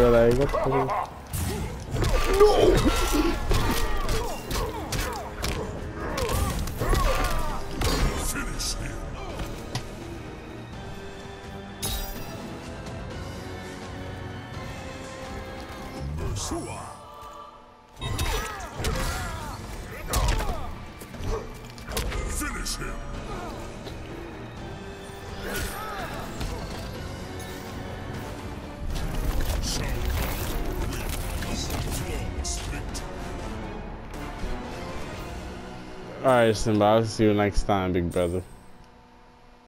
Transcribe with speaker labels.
Speaker 1: bro. Like, what the fuck?
Speaker 2: Finish him. Mercua. Finish him.
Speaker 1: Alright, Simba, I'll see you next time, big brother.